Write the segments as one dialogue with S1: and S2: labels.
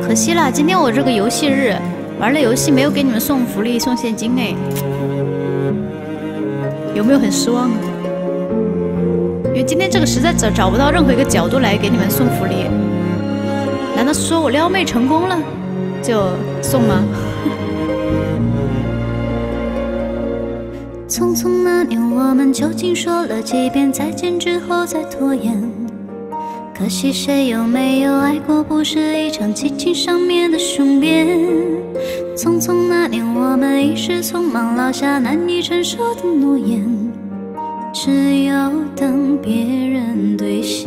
S1: 可惜了，今天我这个游戏日玩了游戏没有给你们送福利送现金哎，有没有很失望啊？因为今天这个实在找不到任何一个角度来给你们送福利，难道是说我撩妹成功了就送吗？
S2: 匆匆那年，我们究竟说了几遍再见之后再拖延？可惜谁有没有爱过，不是一场激情上面的雄辩。匆匆那年，我们一时匆忙落下难以承受的诺言，只有等别人兑现。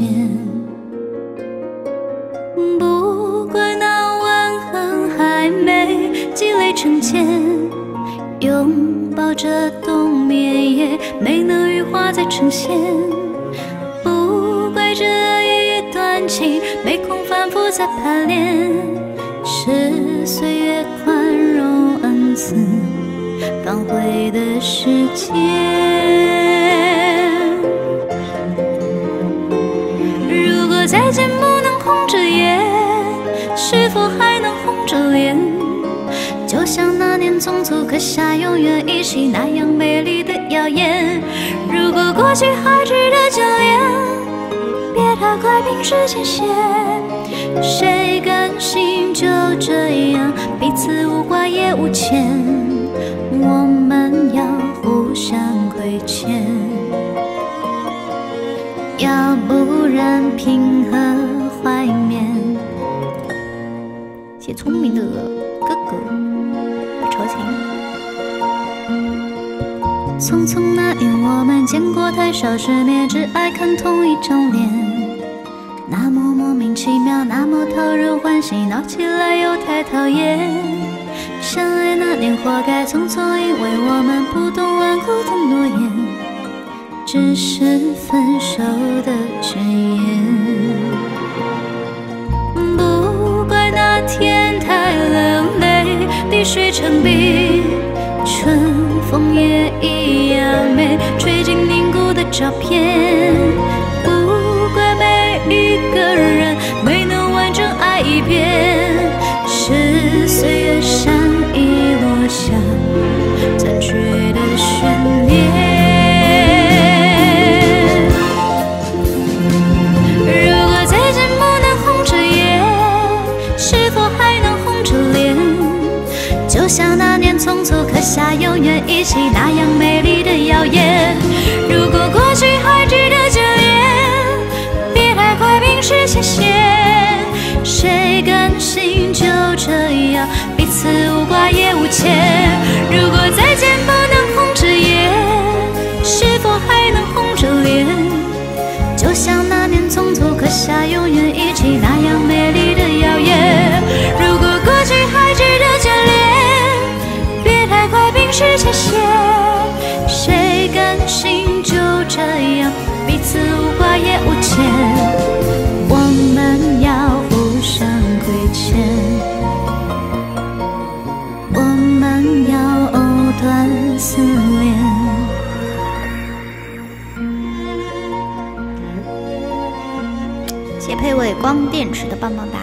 S2: 不怪那吻痕还没积累成茧，拥抱着冬眠也没能羽化再成仙。不怪这一段情没空反复再排练，是岁月宽容恩赐反悔的时间。如果再见不能红着眼，是否还能红着脸？就像那年匆促刻下永远一起那样美丽的谣言。如果过去还值得眷恋，别太快冰释前嫌。谁甘心就这样彼此无挂也无牵？我们要互相亏欠，要不然凭何怀缅？
S1: 写聪明的哥哥。朝情。
S2: 匆匆那年，我们见过太少世面，只爱看同一张脸。那么莫名其妙，那么讨人欢喜，闹起来又太讨厌。相爱那年，活该匆匆，因为我们不懂顽固的诺言，只是分手的宣言。不怪那天太冷，泪滴水成冰，春风也一样美，吹进凝固的照片。不怪每一个人没能完整爱一遍，是岁月善意落下残缺的悬念。如果再见不能红着眼，是否还能红着脸？就像那年匆促刻下永远一起那样美丽的谣言。如果过去还值得眷恋，别太快冰释前嫌。谁甘心就这样彼此无挂也无牵？如果再见不能红着眼，是否还能红着脸？就像那年匆促刻下永远一起那样美丽的谣言。如果过去还值得眷恋，别太快冰释前嫌。谁甘心就这样彼此无挂也无牵？我们要互相亏欠，我们要藕断丝连。
S1: 谢佩伟光电池的棒棒哒。